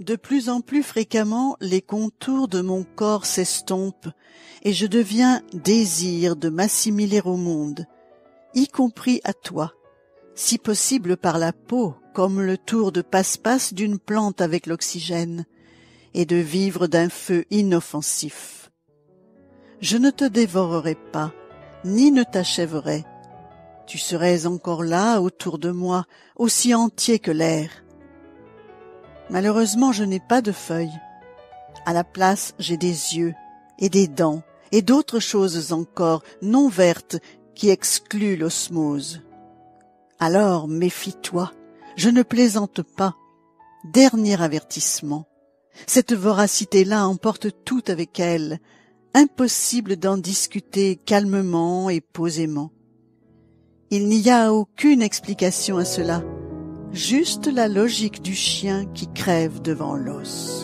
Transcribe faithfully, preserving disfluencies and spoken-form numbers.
De plus en plus fréquemment, les contours de mon corps s'estompent et je deviens désir de m'assimiler au monde, y compris à toi, si possible par la peau, comme le tour de passe-passe d'une plante avec l'oxygène, et de vivre d'un feu inoffensif. Je ne te dévorerai pas, ni ne t'achèverai. Tu serais encore là, autour de moi, aussi entier que l'air. Malheureusement, je n'ai pas de feuilles. À la place, j'ai des yeux, et des dents, et d'autres choses encore non vertes qui excluent l'osmose. Alors, méfie-toi, je ne plaisante pas. Dernier avertissement. Cette voracité-là emporte tout avec elle. Impossible d'en discuter calmement et posément. Il n'y a aucune explication à cela. Juste la logique du chien qui crève devant l'os.